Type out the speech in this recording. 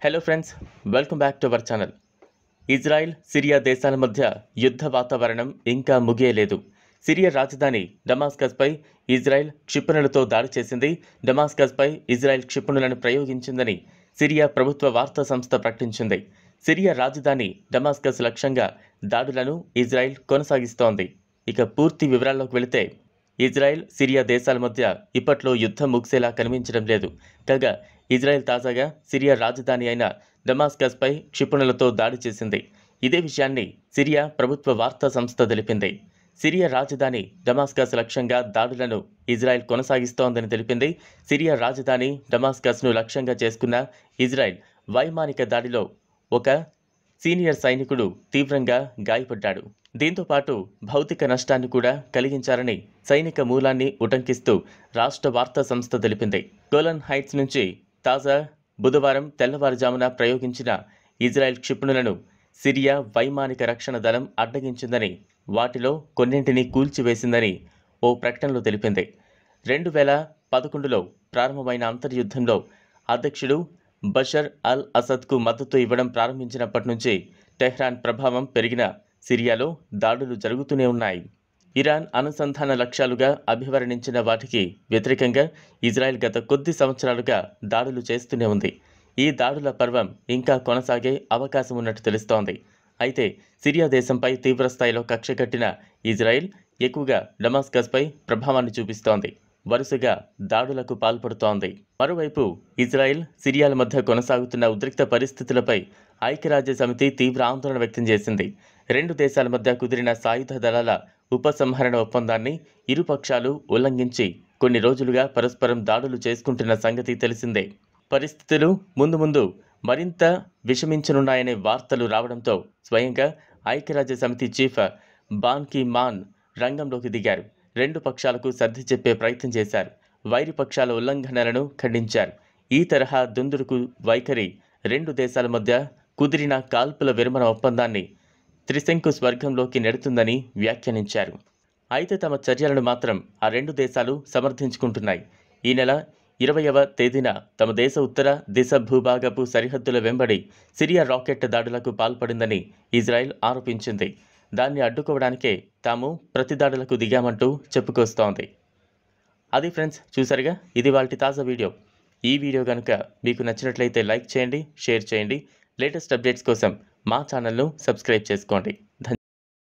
Hello friends, welcome back to our channel. Israel, Syria దేశాల మధ్య యుద్ధ వాతావరణం ఇంకా ముగియలేదు. సిరియా రాజధాని డమాస్కస్పై ఇజ్రాయెల్ క్షిపణులతో దాడి చేసింది. డమాస్కస్పై ఇజ్రాయెల్ క్షిపణులను ప్రయోగించిందని సిరియా ప్రభుత్వ వార్తా సంస్థ ప్రకటించింది. సిరియా రాజధాని డమాస్కస్ లక్ష్యంగా దాడులను ఇజ్రాయెల్ కొనసాగిస్తోంది. ఇక పూర్తి వివరాల్లోకి వెళితే, ఇజ్రాయెల్, సిరియా దేశాల మధ్య ఇప్పట్లో యుద్ధం ముగిసేలా కనిపించడం లేదు. కాగా ఇజ్రాయెల్ తాజాగా సిరియా రాజధాని అయిన డమాస్కస్పై క్షిపణులతో దాడి చేసింది. ఇదే విషయాన్ని సిరియా ప్రభుత్వ వార్తా సంస్థ తెలిపింది. సిరియా రాజధాని డమాస్కస్ లక్ష్యంగా దాడులను ఇజ్రాయెల్ కొనసాగిస్తోందని తెలిపింది. సిరియా రాజధాని డమాస్కస్ను లక్ష్యంగా చేసుకున్న ఇజ్రాయెల్ వైమానిక దాడిలో ఒక సీనియర్ సైనికుడు తీవ్రంగా గాయపడ్డాడు. దీంతో పాటు భౌతిక నష్టాన్ని కూడా కలిగించారని సైనిక మూలాన్ని ఉటంకిస్తూ రాష్ట్ర వార్తా సంస్థ తెలిపింది. గోలన్ హైట్స్ నుంచి తాజా బుధవారం తెల్లవారుజామున ప్రయోగించిన ఇజ్రాయెల్ క్షిపణులను సిరియా వైమానిక రక్షణ దళం అడ్డగించిందని, వాటిలో కొన్నింటిని కూల్చివేసిందని ఓ ప్రకటనలో తెలిపింది. 2011లో ప్రారంభమైన అంతర్యుద్ధంలో అధ్యక్షుడు బషర్ అల్ అసద్కు మద్దతు ఇవ్వడం ప్రారంభించినప్పటి నుంచి టెహ్రాన్ ప్రభావం పెరిగిన సిరియాలో దాడులు జరుగుతూనే ఉన్నాయి. ఇరాన్ అనుసంధాన లక్ష్యాలుగా అభివర్ణించిన వాటికి వ్యతిరేకంగా ఇజ్రాయెల్ గత కొద్ది సంవత్సరాలుగా దాడులు చేస్తూనే ఉంది. ఈ దాడుల పర్వం ఇంకా కొనసాగే అవకాశం ఉన్నట్టు తెలుస్తోంది. అయితే సిరియా దేశంపై తీవ్రస్థాయిలో కక్ష కట్టిన ఇజ్రాయెల్ ఎక్కువగా డమాస్కస్పై ప్రభావాన్ని చూపిస్తోంది. వరుసగా దాడులకు పాల్పడుతోంది. మరోవైపు ఇజ్రాయెల్, సిరియాల మధ్య కొనసాగుతున్న ఉద్రిక్త పరిస్థితులపై ఐక్యరాజ్య సమితి తీవ్ర ఆందోళన వ్యక్తం చేసింది. రెండు దేశాల మధ్య కుదిరిన సాయుధ దళాల ఉపసంహరణ ఒప్పందాన్ని ఇరుపక్షాలు ఉల్లంఘించి కొన్ని రోజులుగా పరస్పరం దాడులు చేసుకుంటున్న సంగతి తెలిసిందే. పరిస్థితులు ముందు మరింత విషమించనున్నాయనే వార్తలు రావడంతో స్వయంగా ఐక్యరాజ్య సమితి చీఫ్ బాన్ కీ మాన్ రంగంలోకి దిగారు. రెండు పక్షాలకు సర్ది చెప్పే ప్రయత్నం చేశారు. వైరి పక్షాల ఉల్లంఘనలను ఖండించారు. ఈ తరహా దుందుడుకు వైఖరి రెండు దేశాల మధ్య కుదిరిన కాల్పుల విరమణ ఒప్పందాన్ని త్రిశంకు స్వర్గంలోకి నెడుతుందని వ్యాఖ్యానించారు. అయితే తమ చర్యలను మాత్రం ఆ రెండు దేశాలు సమర్థించుకుంటున్నాయి. ఈ నెల 20వ తేదీన తమ దేశ ఉత్తర దిశ భూభాగపు సరిహద్దుల వెంబడి సిరియా రాకెట్ దాడులకు పాల్పడిందని ఇజ్రాయెల్ ఆరోపించింది. దాన్ని అడ్డుకోవడానికే తాము ప్రతిదాడులకు దిగామంటూ చెప్పుకొస్తోంది. అది ఫ్రెండ్స్, చూసారుగా, ఇది వాటి తాజా వీడియో. ఈ వీడియో కనుక మీకు నచ్చినట్లయితే లైక్ చేయండి, షేర్ చేయండి. లేటెస్ట్ అప్డేట్స్ కోసం మా ఛానల్ను సబ్స్క్రైబ్ చేసుకోండి.